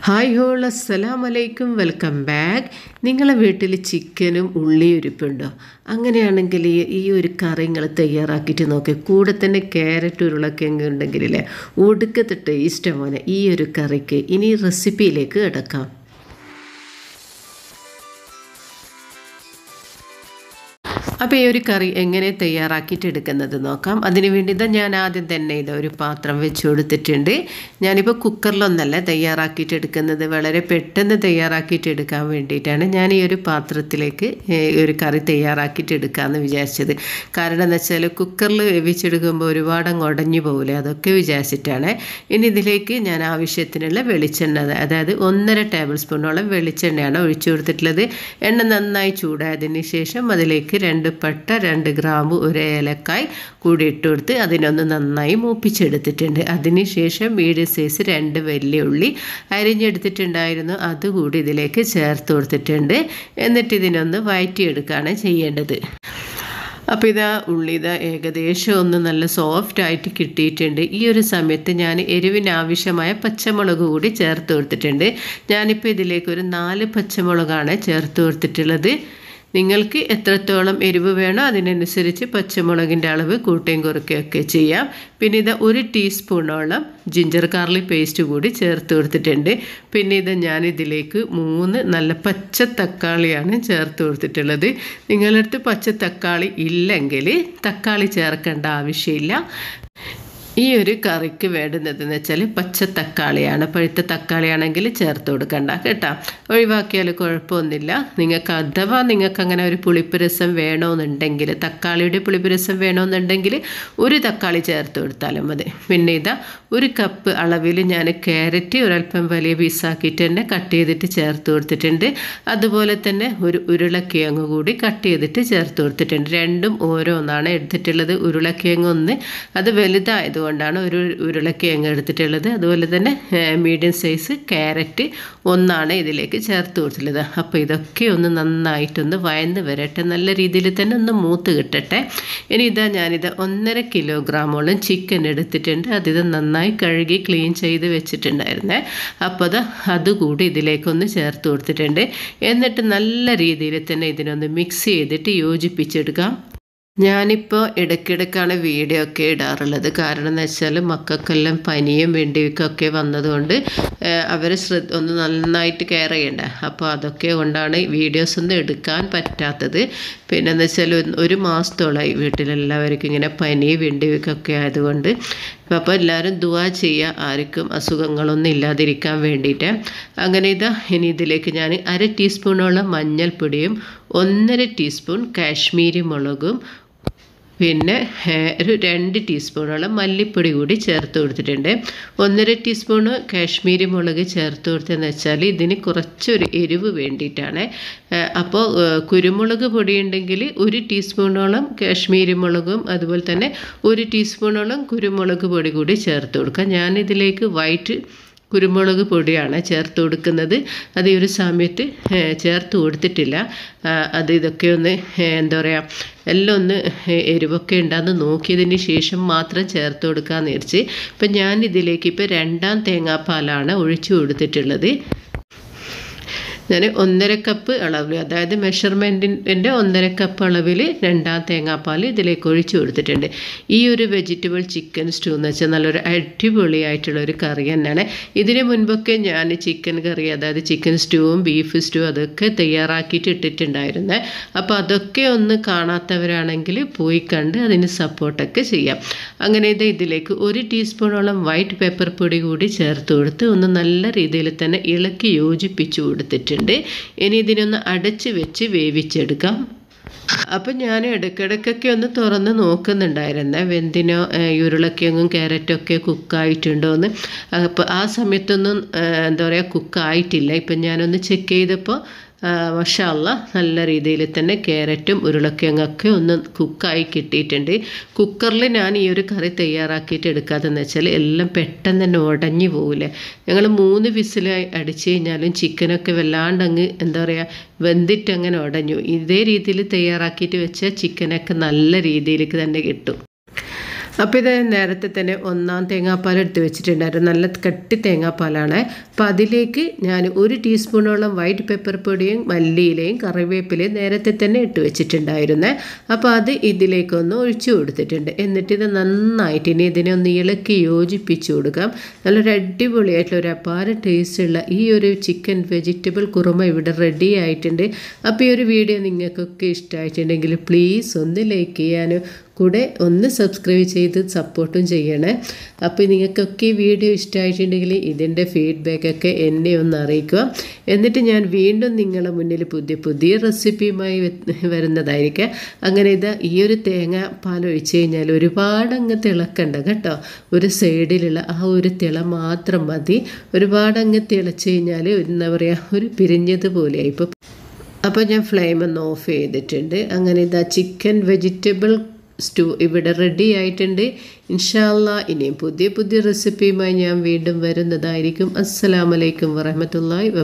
Hi whole അസ്സലാമു അലൈക്കും, welcome back. നിങ്ങളെ വീട്ടിൽ ചിക്കനും ഉള്ളിയിരിപ്പുണ്ടോ? അങ്ങനെയാണെങ്കിൽ ഈ ഒരു കറി നിങ്ങൾ തയ്യാറാക്കിയിട്ട് നോക്കി. കൂടെ തന്നെ ക്യാരറ്റ് ഉരുളക്കിഴങ്ങ് ഉണ്ടെങ്കിലേ ഒടുക്കത്തെ ടേസ്റ്റ് മോനെ ഈ ഒരു കറിക്ക്. ഇനി റെസിപ്പിയിലേക്ക് കിടക്കാം. അപ്പോൾ ഈ ഒരു കറി എങ്ങനെ തയ്യാറാക്കിയിട്ട് എടുക്കുന്നത് നോക്കാം. അതിന് വേണ്ടി ഞാൻ ആദ്യം തന്നെ ഒരു പാത്രം വെച്ച് കൊടുത്തിട്ടുണ്ട്. ഞാനിപ്പോൾ കുക്കറിലൊന്നല്ല തയ്യാറാക്കിയിട്ട് എടുക്കുന്നത്, വളരെ പെട്ടെന്ന് തയ്യാറാക്കിയിട്ട് എടുക്കാൻ വേണ്ടിയിട്ടാണ് ഞാൻ ഈ ഒരു പാത്രത്തിലേക്ക് ഒരു കറി തയ്യാറാക്കിയിട്ട് എടുക്കാമെന്ന് വിചാരിച്ചത്. കാരണം എന്ന് വെച്ചാൽ കുക്കറിൽ വേവിച്ചെടുക്കുമ്പോൾ ഒരുപാട് അങ്ങ് ഉടഞ്ഞു പോകില്ലേ, അതൊക്കെ വിചാരിച്ചിട്ടാണ്. ഇനി ഇതിലേക്ക് ഞാൻ ആവശ്യത്തിനുള്ള വെളിച്ചെണ്ണ, അതായത് 1.5 ടേബിൾ സ്പൂണോളം വെളിച്ചെണ്ണയാണ് ഒഴിച്ചു കൊടുത്തിട്ടുള്ളത്. എണ്ണ നന്നായി ചൂടായതിന് ശേഷം അതിലേക്ക് 2 പട്ട, 2 ഗ്രാമ്പു, 1 ഏലക്കായ് കൂടി ഇട്ട് കൊടുത്ത് അതിനൊന്ന് നന്നായി മൂപ്പിച്ചെടുത്തിട്ടുണ്ട്. അതിനുശേഷം മീഡിയം സൈസ് 2 വലിയ ഉള്ളി അരിഞ്ഞെടുത്തിട്ടുണ്ടായിരുന്നു, അതുകൂടി ഇതിലേക്ക് ചേർത്ത് കൊടുത്തിട്ടുണ്ട്. എന്നിട്ട് ഇതിനൊന്ന് വഴറ്റിയെടുക്കുകയാണ് ചെയ്യേണ്ടത്. അപ്പോൾ ഉള്ളി ഏകദേശം ഒന്ന് നല്ല സോഫ്റ്റായിട്ട് കിട്ടിയിട്ടുണ്ട്. ഈ ഒരു സമയത്ത് ഞാൻ എരിവിനാവശ്യമായ പച്ചമുളക് കൂടി ചേർത്ത് കൊടുത്തിട്ടുണ്ട്. ഞാനിപ്പോൾ ഇതിലേക്ക് ഒരു 4 പച്ചമുളകാണ് ചേർത്ത് കൊടുത്തിട്ടുള്ളത്. നിങ്ങൾക്ക് എത്രത്തോളം എരിവ് വേണോ അതിനനുസരിച്ച് പച്ചമുളകിൻ്റെ അളവ് കൂട്ടുകയും കുറയ്ക്കുകയൊക്കെ ചെയ്യാം. പിന്നെ 1 ടീസ്പൂണോളം ജിഞ്ചർ ഗാർലിക് പേസ്റ്റ് കൂടി ചേർത്ത് കൊടുത്തിട്ടുണ്ട്. പിന്നെ ഞാനിതിലേക്ക് 3 നല്ല പച്ച തക്കാളിയാണ് ചേർത്ത് കൊടുത്തിട്ടുള്ളത്. നിങ്ങളുടെ അടുത്ത് പച്ച തക്കാളി ഇല്ലെങ്കിൽ തക്കാളി ചേർക്കേണ്ട ആവശ്യമില്ല. ഈ ഒരു കറിക്ക് വേണ്ടുന്നതെന്ന് വെച്ചാൽ പച്ച തക്കാളിയാണ്. പഴുത്ത തക്കാളിയാണെങ്കിൽ ചേർത്ത് കൊടുക്കണ്ട കേട്ടോ, ഒഴിവാക്കിയാൽ കുഴപ്പമൊന്നുമില്ല. നിങ്ങൾക്ക് അങ്ങനെ ഒരു പുളിപ്പ് രസം വേണമെന്നുണ്ടെങ്കിൽ, തക്കാളിയുടെ പുളിപ്പ് രസം വേണമെന്നുണ്ടെങ്കിൽ 1 തക്കാളി ചേർത്ത് കൊടുത്താലും മതി. പിന്നെ 1 കപ്പ് അളവിൽ ഞാൻ ക്യാരറ്റ് ഒരല്പം വലിയ പീസാക്കിയിട്ട് തന്നെ കട്ട് ചെയ്തിട്ട് ചേർത്ത് കൊടുത്തിട്ടുണ്ട്. അതുപോലെ തന്നെ ഒരു ഉരുളക്കിഴങ്ങ് കൂടി കട്ട് ചെയ്തിട്ട് ചേർത്ത് കൊടുത്തിട്ടുണ്ട്. രണ്ടും ഓരോന്നാണ് എടുത്തിട്ടുള്ളത്. ഉരുളക്കിഴങ്ങ് ഒന്ന്, അത് വലുതായത് കൊണ്ടാണ് ഒരു ഉരുളക്കിഴങ്ങ് എടുത്തിട്ടുള്ളത്. അതുപോലെ തന്നെ മീഡിയം സൈസ് ക്യാരറ്റ് 1 ഇതിലേക്ക് ചേർത്ത് കൊടുത്തിട്ടുള്ളത്. അപ്പോൾ ഇതൊക്കെ ഒന്ന് നന്നായിട്ടൊന്ന് വഴന്ന് വരട്ടെ, നല്ല രീതിയിൽ തന്നെ ഒന്ന് മൂത്ത് കിട്ടട്ടെ. ഇനി ഞാനിത് 1.5 കിലോഗ്രാമോളം ചിക്കൻ എടുത്തിട്ടുണ്ട്. അത് നന്നായി കഴുകി ക്ലീൻ ചെയ്ത് വെച്ചിട്ടുണ്ടായിരുന്നേ. അപ്പോൾ അതുകൂടി ഇതിലേക്കൊന്ന് ചേർത്ത് കൊടുത്തിട്ടുണ്ട്. എന്നിട്ട് നല്ല രീതിയിൽ തന്നെ ഇതിനൊന്ന് മിക്സ് ചെയ്തിട്ട് യോജിപ്പിച്ചെടുക്കാം. ഞാനിപ്പോൾ ഇടയ്ക്കിടയ്ക്കാണ് വീഡിയോ ഒക്കെ ഇടാറുള്ളത്. കാരണം എന്ന് വെച്ചാൽ മക്കൾക്കെല്ലാം പനിയും വെണ്ടിയൊക്കെ വന്നതുകൊണ്ട് അവരെ ഒന്ന് നന്നായിട്ട് കെയർ ചെയ്യണ്ടേ. അപ്പോൾ അതൊക്കെ കൊണ്ടാണ് വീഡിയോസ് ഒന്നും എടുക്കാൻ പറ്റാത്തത്. പിന്നെ എന്ന് വെച്ചാൽ 1 മാസത്തോളമായി വീട്ടിലെല്ലാവർക്കും ഇങ്ങനെ പനി വെണ്ടിയൊക്കെ ആയതുകൊണ്ട്. അപ്പോൾ എല്ലാവരും ദുആ ചെയ്യുക, ആർക്കും അസുഖങ്ങളൊന്നും ഇല്ലാതിരിക്കാൻ വേണ്ടിയിട്ട്. അങ്ങനെ ഇനി ഇതിലേക്ക് ഞാൻ 1/2 ടീസ്പൂണോളം മഞ്ഞൾപ്പൊടിയും 1.5 ടീസ്പൂൺ കാശ്മീരി മുളകും പിന്നെ ഒരു 2 ടീസ്പൂണോളം മല്ലിപ്പൊടി കൂടി ചേർത്ത് കൊടുത്തിട്ടുണ്ട്. 1.5 ടീസ്പൂണ് കാശ്മീരി മുളക് ചേർത്ത് കൊടുത്തതെന്ന് വെച്ചാൽ ഇതിന് കുറച്ചൊരു എരിവ് വേണ്ടിയിട്ടാണ്. അപ്പോൾ കുരുമുളക് പൊടി ഉണ്ടെങ്കിൽ 1 ടീസ്പൂണോളം കാശ്മീരി മുളകും അതുപോലെ തന്നെ 1 ടീസ്പൂണോളം കുരുമുളക് പൊടി കൂടി ചേർത്ത് കൊടുക്കുക. ഞാനിതിലേക്ക് വൈറ്റ് കുരുമുളക് പൊടിയാണ് ചേർത്ത് കൊടുക്കുന്നത്. അത് ഈ ഒരു സമയത്ത് ചേർത്ത് കൊടുത്തിട്ടില്ല. ഇതൊക്കെ ഒന്ന് എന്താ പറയുക, എല്ലാം ഒന്ന് എരിവൊക്കെ ഉണ്ടാകുന്ന നോക്കിയതിന് ശേഷം മാത്രം ചേർത്ത് കൊടുക്കാമെന്ന് വിചാരിച്ച്. ഇപ്പം ഞാനിതിലേക്ക് ഇപ്പോൾ 2ാം തേങ്ങാപ്പാലാണ് ഒഴിച്ചു കൊടുത്തിട്ടുള്ളത്. ഞാൻ 1.5 കപ്പ് അളവിൽ, അതായത് മെഷർമെൻറ്റിൻ്റെ 1.5 കപ്പ് അളവിൽ 2ാം തേങ്ങാപ്പാൽ ഇതിലേക്ക് ഒഴിച്ചു കൊടുത്തിട്ടുണ്ട്. ഈ ഒരു വെജിറ്റബിൾ ചിക്കൻ സ്റ്റൂ എന്ന് വെച്ചാൽ നല്ലൊരു അടിപൊളിയായിട്ടുള്ള ഒരു കറി തന്നെയാണ്. ഇതിന് മുൻപൊക്കെ ഞാൻ ചിക്കൻ കറി, അതായത് ചിക്കൻ സ്റ്റൂവും ബീഫ് സ്റ്റൂ അതൊക്കെ തയ്യാറാക്കിയിട്ട് ഇട്ടിട്ടുണ്ടായിരുന്നേ. അപ്പോൾ അതൊക്കെ ഒന്ന് കാണാത്തവരാണെങ്കിൽ പോയി കണ്ട് അതിന് സപ്പോർട്ടൊക്കെ ചെയ്യാം. അങ്ങനെ ഇതിലേക്ക് 1 ടീസ്പൂണോളം വൈറ്റ് പെപ്പർ പൊടി കൂടി ചേർത്ത് കൊടുത്ത് ഒന്ന് നല്ല രീതിയിൽ തന്നെ ഇളക്കി യോജിപ്പിച്ച് കൊടുത്തിട്ടുണ്ട്. ഇനി ഇതിനൊന്ന് അടച്ച് വെച്ച് വേവിച്ചെടുക്കാം. അപ്പം ഞാൻ ഇടയ്ക്കിടയ്ക്കൊക്കെ ഒന്ന് തുറന്ന് നോക്കുന്നുണ്ടായിരുന്നേ, വെന്തിനോ ഉരുളക്കിഴങ്ങും ക്യാരറ്റൊക്കെ കുക്കായിട്ടുണ്ടോ എന്ന്. അപ്പോൾ ആ സമയത്തൊന്നും എന്താ പറയുക കുക്കായിട്ടില്ല. ഇപ്പം ഞാനൊന്ന് ചെക്ക് ചെയ്തപ്പോൾ മാഷാ അല്ലാഹ് നല്ല രീതിയിൽ തന്നെ ക്യാരറ്റും ഉരുളക്കിഴങ്ങൊക്കെ ഒന്ന് കുക്കായി കിട്ടിയിട്ടുണ്ട്. കുക്കറിൽ ഞാൻ ഈ ഒരു കറി തയ്യാറാക്കിയിട്ട് എടുക്കാതെന്ന് വെച്ചാൽ എല്ലാം പെട്ടെന്ന് തന്നെ ഉടഞ്ഞു പോകില്ലേ. ഞങ്ങൾ 3 വിസിൽ അടിച്ച് കഴിഞ്ഞാലും ചിക്കനൊക്കെ വല്ലാണ്ടങ്ങ് എന്താ പറയുക വെന്തിട്ട് അങ്ങനെ ഉടഞ്ഞു. ഇതേ രീതിയിൽ തയ്യാറാക്കിയിട്ട് വെച്ചാൽ ചിക്കനൊക്കെ നല്ല രീതിയിലേക്ക് തന്നെ കിട്ടും. അപ്പോൾ ഇത് നേരത്തെ തന്നെ ഒന്നാം തേങ്ങാപ്പാൽ എടുത്ത് വെച്ചിട്ടുണ്ടായിരുന്നു. നല്ല കട്ടി തേങ്ങാപ്പാലാണ്. അപ്പോൾ അതിലേക്ക് ഞാൻ 1 ടീസ്പൂണോളം വൈറ്റ് പെപ്പർ പൊടിയും മല്ലിയിലയും കറിവേപ്പിലയും നേരത്തെ തന്നെ ഇട്ട് വെച്ചിട്ടുണ്ടായിരുന്നേ. അപ്പോൾ അത് ഇതിലേക്കൊന്ന് ഒഴിച്ചു കൊടുത്തിട്ടുണ്ട്. എന്നിട്ട് ഇത് നന്നായിട്ട് ഇനി ഇതിനെ ഒന്ന് ഇളക്കി യോജിപ്പിച്ച് കൊടുക്കാം. നല്ലൊരു അടിപൊളിയായിട്ടുള്ള ഒരു അപാര ടേസ്റ്റുള്ള ഈ ഒരു ചിക്കൻ വെജിറ്റബിൾ കുറുമ ഇവിടെ റെഡി ആയിട്ടുണ്ട്. അപ്പോൾ ഈ ഒരു വീഡിയോ നിങ്ങൾക്കൊക്കെ ഇഷ്ടമായിട്ടുണ്ടെങ്കിൽ പ്ലീസ് ഒന്ന് ലൈക്ക് ചെയ്യാനും കൂടെ ഒന്ന് സബ്സ്ക്രൈബ് ചെയ്ത് സപ്പോർട്ടും ചെയ്യണേ. അപ്പോൾ നിങ്ങൾക്കൊക്കെ ഈ വീഡിയോ ഇഷ്ടമായിട്ടുണ്ടെങ്കിൽ ഇതിൻ്റെ ഫീഡ്ബാക്കൊക്കെ എന്നെ ഒന്ന് അറിയിക്കുക. എന്നിട്ട് ഞാൻ വീണ്ടും നിങ്ങളുടെ മുന്നിൽ പുതിയ റെസിപ്പിയുമായി വരുന്നതായിരിക്കും. അങ്ങനെ ഈ ഒരു തേങ്ങ പാൽ ഒഴിച്ച് കഴിഞ്ഞാൽ ഒരുപാട് അങ്ങ് തിളക്കണ്ട കേട്ടോ. ഒരു സൈഡിലുള്ള ആ ഒരു തിള മാത്രം മതി. ഒരുപാട് അങ്ങ് തിളച്ച് കഴിഞ്ഞാൽ എന്താ പറയുക, ഒരു പിരിഞ്ഞതുപോലെയായി. അപ്പോൾ ഞാൻ ഫ്ലെയിം ഒന്ന് ഓഫ് ചെയ്തിട്ടുണ്ട്. അങ്ങനെ ചിക്കൻ വെജിറ്റബിൾ സ്റ്റൂ ഇവിടെ റെഡി ആയിട്ടുണ്ട്. ഇൻഷാ അല്ലാഹ് ഇനിയും പുതിയ റെസിപ്പിയുമായി ഞാൻ വീണ്ടും വരുന്നതായിരിക്കും. അസ്സലാമു അലൈക്കും വറഹ്മത്തുള്ളാഹി